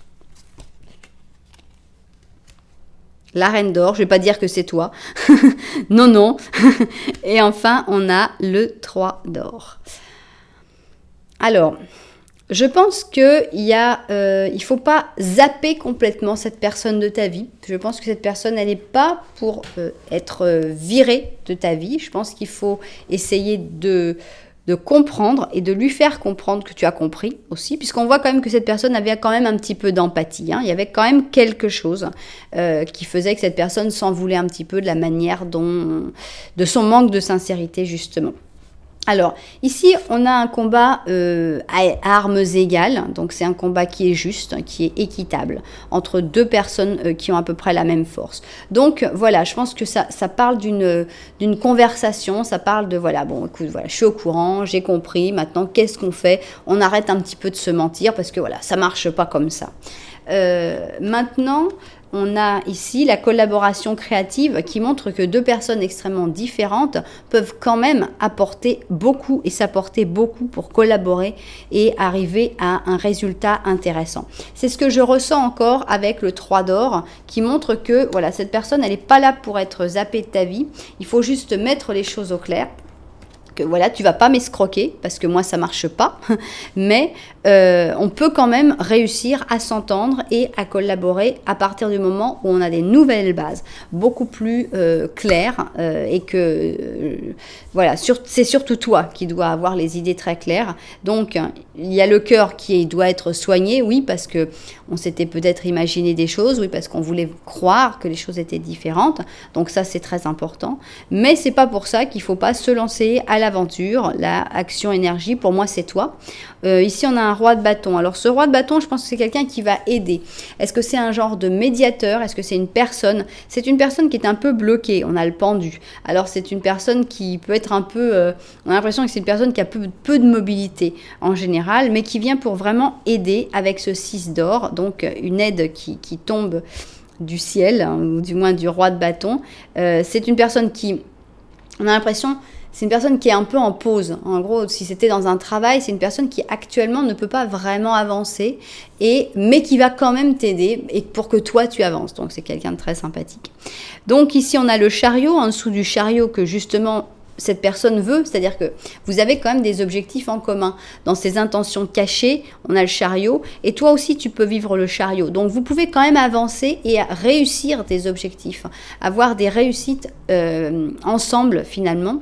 La reine d'or, je ne vais pas dire que c'est toi. non, non. Et enfin, on a le trois d'or. Alors... Je pense qu'il ne euh, faut pas zapper complètement cette personne de ta vie. Je pense que cette personne, elle n'est pas pour euh, être euh, virée de ta vie. Je pense qu'il faut essayer de, de comprendre et de lui faire comprendre que tu as compris aussi. Puisqu'on voit quand même que cette personne avait quand même un petit peu d'empathie. Hein. Il y avait quand même quelque chose euh, qui faisait que cette personne s'en voulait un petit peu de la manière dont... de son manque de sincérité justement. Alors, ici, on a un combat euh, à armes égales, donc c'est un combat qui est juste, qui est équitable, entre deux personnes euh, qui ont à peu près la même force. Donc, voilà, je pense que ça, ça parle d'une d'une conversation, ça parle de, voilà, bon, écoute, voilà, je suis au courant, j'ai compris, maintenant, qu'est-ce qu'on fait? On arrête un petit peu de se mentir, parce que, voilà, ça marche pas comme ça. Euh, maintenant... On a ici la collaboration créative qui montre que deux personnes extrêmement différentes peuvent quand même apporter beaucoup et s'apporter beaucoup pour collaborer et arriver à un résultat intéressant. C'est ce que je ressens encore avec le trois d'or qui montre que voilà, cette personne, elle n'est pas là pour être zappée de ta vie. Il faut juste mettre les choses au clair. Que voilà, tu vas pas m'escroquer parce que moi ça marche pas, mais euh, on peut quand même réussir à s'entendre et à collaborer à partir du moment où on a des nouvelles bases beaucoup plus euh, claires euh, et que euh, voilà, sur, c'est surtout toi qui dois avoir les idées très claires. Donc il y a le cœur qui doit être soigné, oui, parce que on s'était peut-être imaginé des choses, oui, parce qu'on voulait croire que les choses étaient différentes. Donc ça c'est très important, mais c'est pas pour ça qu'il faut pas se lancer à l'aventure, la action énergie, pour moi c'est toi. Euh, ici on a un roi de bâton. Alors ce roi de bâton, je pense que c'est quelqu'un qui va aider. Est-ce que c'est un genre de médiateur? Est-ce que c'est une personne? C'est une personne qui est un peu bloquée, on a le pendu. Alors c'est une personne qui peut être un peu, euh, on a l'impression que c'est une personne qui a peu, peu de mobilité en général, mais qui vient pour vraiment aider avec ce six d'or, donc une aide qui, qui tombe du ciel, hein, ou du moins du roi de bâton. Euh, c'est une personne qui, on a l'impression... C'est une personne qui est un peu en pause. En gros, si c'était dans un travail, c'est une personne qui actuellement ne peut pas vraiment avancer, et, mais qui va quand même t'aider et pour que toi, tu avances. Donc, c'est quelqu'un de très sympathique. Donc, ici, on a le chariot, en dessous du chariot que justement... cette personne veut, c'est-à-dire que vous avez quand même des objectifs en commun. Dans ces intentions cachées, on a le chariot, et toi aussi tu peux vivre le chariot. Donc vous pouvez quand même avancer et réussir des objectifs, avoir des réussites euh, ensemble finalement,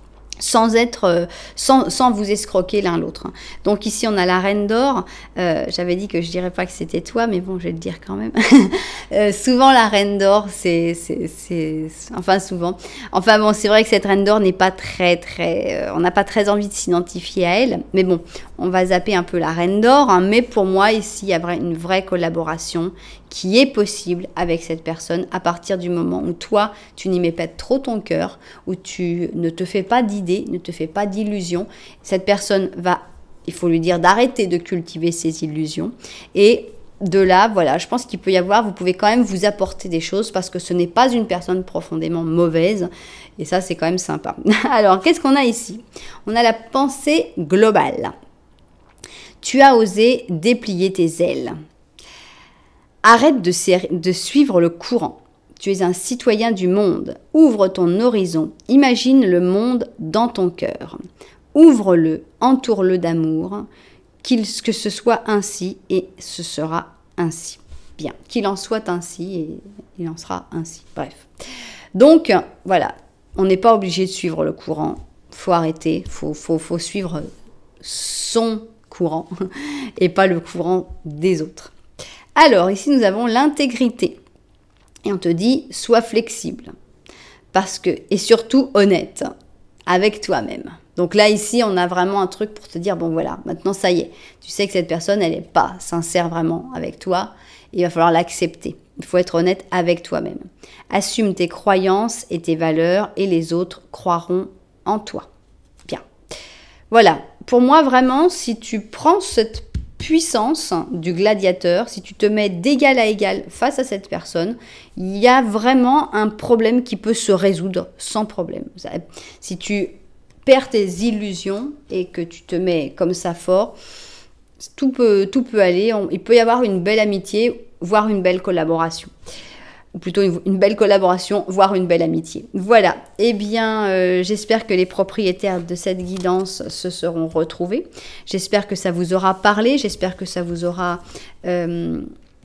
sans être, euh, sans, sans vous escroquer l'un l'autre. Donc ici on a la reine d'or. Euh, j'avais dit que je dirais pas que c'était toi, mais bon, je vais le dire quand même. euh, souvent la reine d'or, c'est, c'est, c'est, enfin souvent. Enfin bon, c'est vrai que cette reine d'or n'est pas très, très, euh, on n'a pas très envie de s'identifier à elle. Mais bon, on va zapper un peu la reine d'or. Hein, mais pour moi ici, il y a une vraie collaboration qui est possible avec cette personne à partir du moment où toi, tu n'y mets pas trop ton cœur, où tu ne te fais pas d'idées, ne te fais pas d'illusions. Cette personne va il faut lui dire d'arrêter de cultiver ses illusions. Et de là, voilà, je pense qu'il peut y avoir, vous pouvez quand même vous apporter des choses parce que ce n'est pas une personne profondément mauvaise. Et ça, c'est quand même sympa. Alors, qu'est-ce qu'on a ici? On a la pensée globale. Tu as osé déplier tes ailes. Arrête de, de suivre le courant. Tu es un citoyen du monde. Ouvre ton horizon. Imagine le monde dans ton cœur. Ouvre-le, entoure-le d'amour. Qu'il, que ce soit ainsi et ce sera ainsi. Bien, qu'il en soit ainsi et il en sera ainsi. Bref. Donc, voilà, on n'est pas obligé de suivre le courant. Il faut arrêter, il faut, faut, faut suivre son courant et pas le courant des autres. Alors, ici, nous avons l'intégrité. Et on te dit, sois flexible. Parce que, et surtout honnête avec toi-même. Donc là, ici, on a vraiment un truc pour te dire, bon voilà, maintenant ça y est, tu sais que cette personne, elle n'est pas sincère vraiment avec toi, il va falloir l'accepter. Il faut être honnête avec toi-même. Assume tes croyances et tes valeurs et les autres croiront en toi. Bien. Voilà, pour moi, vraiment, si tu prends cette puissance du gladiateur, si tu te mets d'égal à égal face à cette personne, il y a vraiment un problème qui peut se résoudre sans problème. Si tu perds tes illusions et que tu te mets comme ça fort, tout peut, tout peut aller. On, il peut y avoir une belle amitié, voire une belle collaboration. Ou plutôt une, une belle collaboration, voire une belle amitié. Voilà. Eh bien, euh, j'espère que les propriétaires de cette guidance se seront retrouvés. J'espère que ça vous aura parlé. J'espère que ça vous aura euh,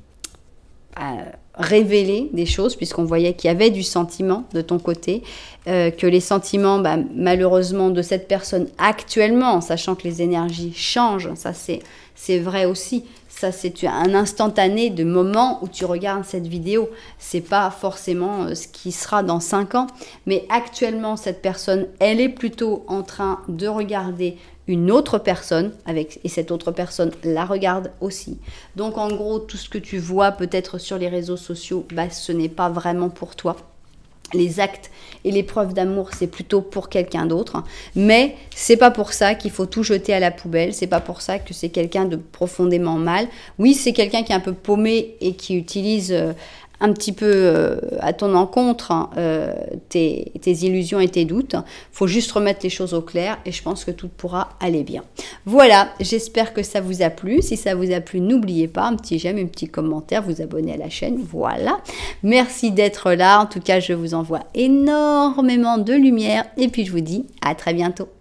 euh, révélé des choses, puisqu'on voyait qu'il y avait du sentiment de ton côté. Euh, que les sentiments, bah, malheureusement, de cette personne actuellement, en sachant que les énergies changent, ça c'est, c'est vrai aussi, ça c'est un instantané de moment où tu regardes cette vidéo, c'est pas forcément ce qui sera dans cinq ans, mais actuellement cette personne, elle est plutôt en train de regarder une autre personne, avec, et cette autre personne la regarde aussi. Donc en gros, tout ce que tu vois peut-être sur les réseaux sociaux, bah, ce n'est pas vraiment pour toi. Les actes et les preuves d'amour, c'est plutôt pour quelqu'un d'autre. Mais c'est pas pour ça qu'il faut tout jeter à la poubelle. C'est pas pour ça que c'est quelqu'un de profondément mal. Oui, c'est quelqu'un qui est un peu paumé et qui utilise euh, un petit peu euh, à ton encontre hein, euh, tes, tes illusions et tes doutes. Il faut juste remettre les choses au clair et je pense que tout pourra aller bien. Voilà, j'espère que ça vous a plu. Si ça vous a plu, n'oubliez pas un petit j'aime, un petit commentaire, vous abonner à la chaîne. Voilà, merci d'être là. En tout cas, je vous envoie énormément de lumière et puis je vous dis à très bientôt.